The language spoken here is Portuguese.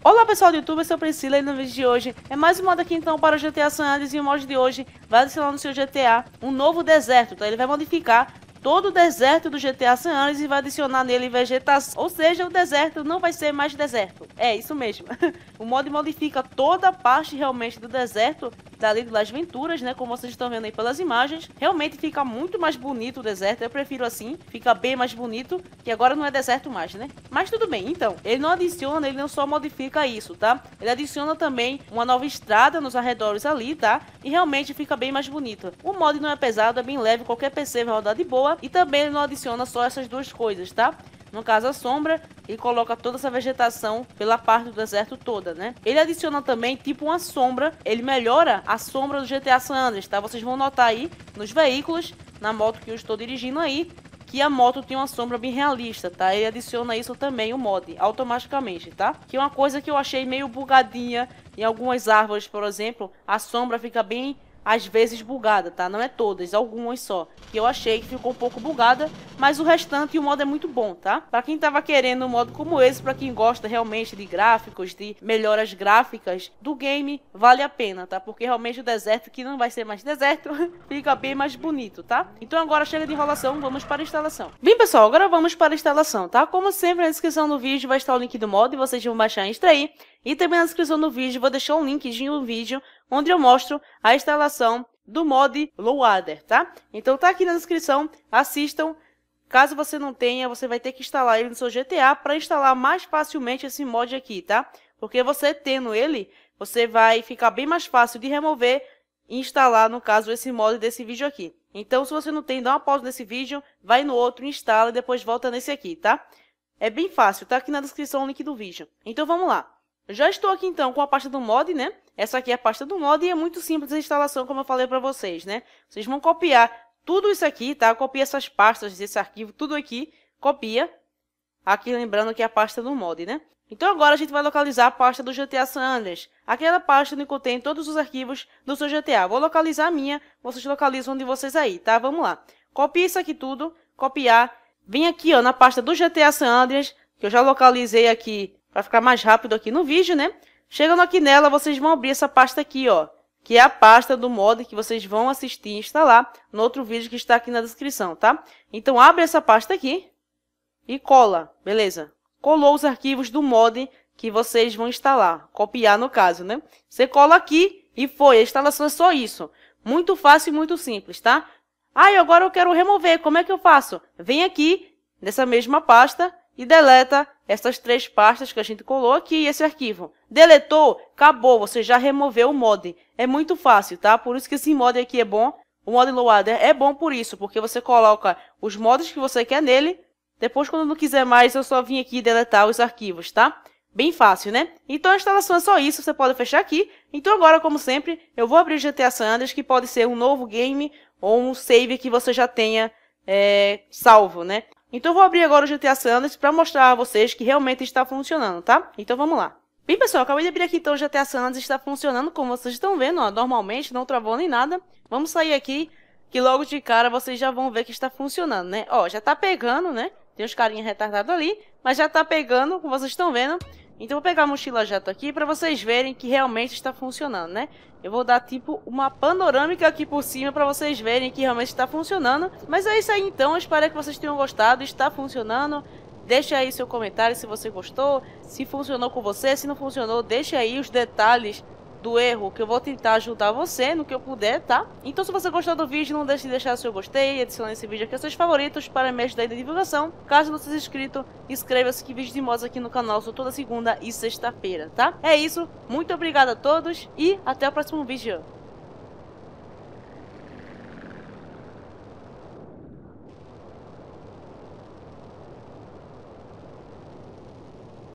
Olá pessoal do YouTube, eu sou a Priscila e no vídeo de hoje é mais um modo aqui então para o GTA San Andreas. E o mod de hoje vai adicionar no seu GTA um novo deserto, então ele vai modificar todo o deserto do GTA San Andreas e vai adicionar nele vegetação, ou seja, o deserto não vai ser mais deserto, é isso mesmo. O mod modifica toda a parte realmente do deserto dali de Las Venturas, né, como vocês estão vendo aí pelas imagens. Realmente fica muito mais bonito o deserto, eu prefiro assim, fica bem mais bonito, que agora não é deserto mais, né? Mas tudo bem, então, ele não adiciona, ele não só modifica isso, tá? Ele adiciona também uma nova estrada nos arredores ali, tá? E realmente fica bem mais bonito. O mod não é pesado, é bem leve, qualquer PC vai rodar de boa. E também ele não adiciona só essas duas coisas, tá? No caso a sombra, ele coloca toda essa vegetação pela parte do deserto toda, né? Ele adiciona também tipo uma sombra, ele melhora a sombra do GTA San Andreas, tá? Vocês vão notar aí nos veículos, na moto que eu estou dirigindo aí, que a moto tem uma sombra bem realista, tá? Ele adiciona isso também, o mod, automaticamente, tá? Que é uma coisa que eu achei meio bugadinha em algumas árvores, por exemplo, a sombra fica bem, às vezes, bugada, tá? Não é todas, algumas só. Que eu achei que ficou um pouco bugada, mas o restante, o modo é muito bom, tá? Pra quem tava querendo um modo como esse, pra quem gosta realmente de gráficos, de melhoras gráficas do game, vale a pena, tá? Porque realmente o deserto, que não vai ser mais deserto, fica bem mais bonito, tá? Então agora chega de enrolação, vamos para a instalação. Bem, pessoal, agora vamos para a instalação, tá? Como sempre, na descrição do vídeo vai estar o link do mod e vocês vão baixar e extrair. E também na descrição do vídeo vou deixar um linkzinho no vídeo onde eu mostro a instalação do mod Loader, tá? Então tá aqui na descrição, assistam. Caso você não tenha, você vai ter que instalar ele no seu GTA para instalar mais facilmente esse mod aqui, tá? Porque você tendo ele, você vai ficar bem mais fácil de remover e instalar, no caso, esse mod desse vídeo aqui. Então, se você não tem, dá uma pausa nesse vídeo, vai no outro, instala e depois volta nesse aqui, tá? É bem fácil, tá aqui na descrição o link do vídeo. Então vamos lá. Já estou aqui então com a pasta do mod, né? Essa aqui é a pasta do mod e é muito simples a instalação, como eu falei para vocês, né? Vocês vão copiar tudo isso aqui, tá? Copia essas pastas, esse arquivo, tudo aqui, copia. Aqui lembrando que é a pasta do mod, né? Então agora a gente vai localizar a pasta do GTA San Andreas. Aquela pasta onde contém todos os arquivos do seu GTA. Vou localizar a minha, vocês localizam de vocês aí, tá? Vamos lá. Copia isso aqui tudo, copiar. Vem aqui, ó, na pasta do GTA San Andreas, que eu já localizei aqui para ficar mais rápido aqui no vídeo, né? Chegando aqui nela, vocês vão abrir essa pasta aqui, ó, que é a pasta do mod que vocês vão assistir e instalar no outro vídeo que está aqui na descrição, tá? Então, abre essa pasta aqui e cola, beleza? Colou os arquivos do mod que vocês vão instalar, copiar no caso, né? Você cola aqui e foi, a instalação é só isso. Muito fácil e muito simples, tá? Ah, e agora eu quero remover, como é que eu faço? Vem aqui, nessa mesma pasta, e deleta essas três pastas que a gente colou aqui e esse arquivo. Deletou? Acabou, você já removeu o mod. É muito fácil, tá? Por isso que esse mod aqui é bom. O mod Loader é bom por isso, porque você coloca os mods que você quer nele. Depois, quando não quiser mais, eu só vim aqui e deletar os arquivos, tá? Bem fácil, né? Então a instalação é só isso, você pode fechar aqui. Então agora, como sempre, eu vou abrir o GTA San Andreas, que pode ser um novo game ou um save que você já tenha salvo, né? Então eu vou abrir agora o GTA San Andreas para mostrar a vocês que realmente está funcionando, tá? Então vamos lá. Bem, pessoal, acabei de abrir aqui então o GTA San Andreas, está funcionando como vocês estão vendo, ó, normalmente, não travou nem nada. Vamos sair aqui, que logo de cara vocês já vão ver que está funcionando, né? Ó, já tá pegando, né? Tem uns carinhas retardados ali, mas já tá pegando, como vocês estão vendo. Então eu vou pegar a mochila jato aqui para vocês verem que realmente está funcionando, né? Eu vou dar tipo uma panorâmica aqui por cima para vocês verem que realmente está funcionando. Mas é isso aí então, eu espero que vocês tenham gostado, está funcionando. Deixa aí seu comentário se você gostou, se funcionou com você, se não funcionou, deixa aí os detalhes do erro, que eu vou tentar ajudar você no que eu puder, tá? Então se você gostou do vídeo, não deixe de deixar seu gostei, adicionar esse vídeo aqui aos seus favoritos para me ajudar aí na divulgação. Caso não seja inscrito, inscreva-se, que vídeos de mods aqui no canal são toda segunda e sexta-feira, tá? É isso, muito obrigado a todos e até o próximo vídeo.